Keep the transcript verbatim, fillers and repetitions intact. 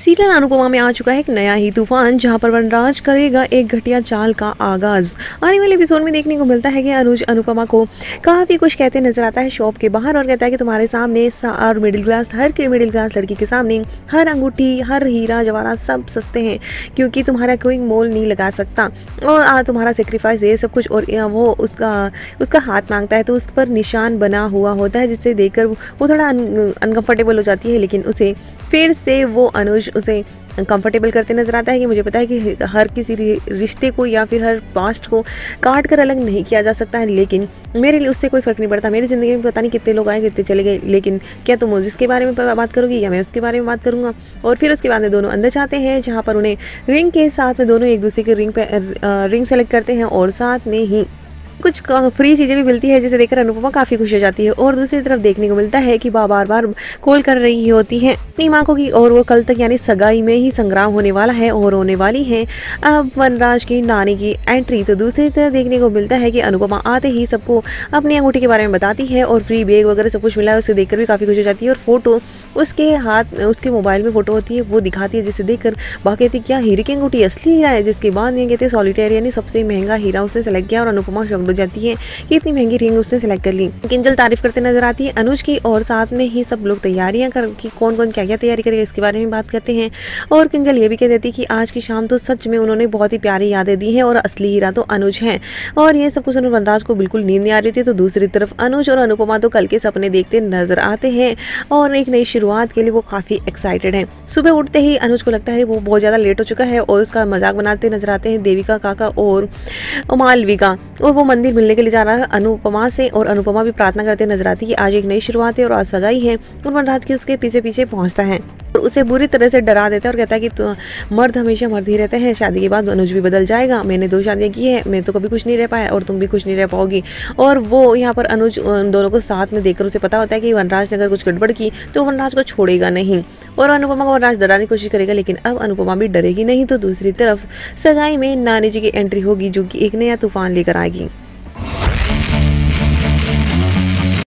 Serial Anupama में आ चुका है एक नया ही तूफान, जहां पर वनराज करेगा एक घटिया चाल का आगाज। आने वाले एपिसोड में देखने को मिलता है कि अनुज अनुपमा को काफी कुछ कहते नजर आता है शॉप के बाहर, और कहता है कि तुम्हारे सामने और मिडिल क्लास हर के मिडिल क्लास लड़की के सामने हर अंगूठी, हर हीरा जवाहरात सब सस्ते हैं, क्योंकि तुम्हारा कोई मोल नहीं लगा सकता और आ, तुम्हारा सेक्रीफाइस ये सब कुछ, और वो उसका उसका हाथ मांगता है तो उस पर निशान बना हुआ होता है, जिससे देखकर वो थोड़ा अनकंफर्टेबल हो जाती है। लेकिन उसे फिर से वो अनुज उसे कंफर्टेबल करते नजर आता है कि मुझे पता है कि हर किसी रिश्ते को या फिर हर पास्ट को काट कर अलग नहीं किया जा सकता है, लेकिन मेरे लिए उससे कोई फ़र्क नहीं पड़ता। मेरी ज़िंदगी में पता नहीं कितने लोग आए, कितने चले गए, लेकिन क्या तुम उसके बारे में बात करोगी या मैं उसके बारे में बात करूँगा। और फिर उसके बाद में दोनों अंदर जाते हैं, जहाँ पर उन्हें रिंग के साथ में दोनों एक दूसरे के रिंग पे रिंग सेलेक्ट करते हैं और साथ में ही कुछ फ्री चीज़ें भी मिलती है, जिसे देखकर अनुपमा काफ़ी खुश हो जाती है। और दूसरी तरफ देखने को मिलता है कि बा बार बार कॉल कर रही होती है अपनी माँ को की, और वो कल तक यानी सगाई में ही संग्राम होने वाला है और होने वाली है अब वनराज की नानी की एंट्री। तो दूसरी तरफ देखने को मिलता है कि अनुपमा आते ही सबको अपनी अंगूठी के बारे में बताती है और फ्री बैग वगैरह सब कुछ मिला है, उसे देखकर भी काफ़ी खुश हो जाती है। और फोटो उसके हाथ उसके मोबाइल में फोटो होती है, वो दिखाती है, जिसे देखकर बाकी कहती क्या हीरे की अंगूठी असली हीरा है, जिसके बाद ये कहते सॉलिटेयर यानी सबसे महंगा हीरा उसने सेलेक्ट किया। और अनुपमा शब्द हो जाती है कि इतनी महंगी रिंग उसने सेलेक्ट कर ली। किंजल तारीफ करते नजर आती है अनुज की, और साथ में ही सब लोग तैयारियां कर कि कौन कौन क्या क्या तैयारी करेगा इसके बारे में बात करते हैं। और किंजल ये भी कह देती है कि आज की शाम तो सच में उन्होंने बहुत ही प्यारी यादें दी हैं और असली हीरा तो अनुज है। और ये सब कुछ वनराज को बिल्कुल नींद नहीं आ रही थी। तो दूसरी तरफ अनुज और अनुपमा तो कल के सपने देखते नजर आते हैं और एक नई शुरुआत के लिए वो काफी एक्साइटेड है। सुबह उठते ही अनुज को लगता है वो बहुत ज्यादा लेट हो चुका है और उसका मजाक बनाते नजर आते हैं देविका काका और मालविका, और वो मंदिर मिलने के लिए जा रहा है अनुपमा से। और अनुपमा भी प्रार्थना करते नजर आती है कि आज एक नई शुरुआत है और आज सगाई है। और वनराज की उसके पीछे पीछे पहुंचता है और उसे बुरी तरह से डरा देता है और कहता है कि तो मर्द हमेशा मर्द ही रहते हैं, शादी के बाद अनुज भी बदल जाएगा, मैंने दो शादियां की है, मैं तो कभी खुश नहीं रह पाया और तुम भी खुश नहीं रह पाओगी। और वो यहाँ पर अनुज उन दोनों को साथ में देखकर उसे पता होता है कि वनराज ने अगर कुछ गड़बड़ की तो वनराज को छोड़ेगा नहीं और अनुपमा को वनराज डराने की कोशिश करेगा, लेकिन अब अनुपमा भी डरेगी नहीं। तो दूसरी तरफ सगाई में नानी जी की एंट्री होगी, जो कि एक नया तूफान लेकर आएगी।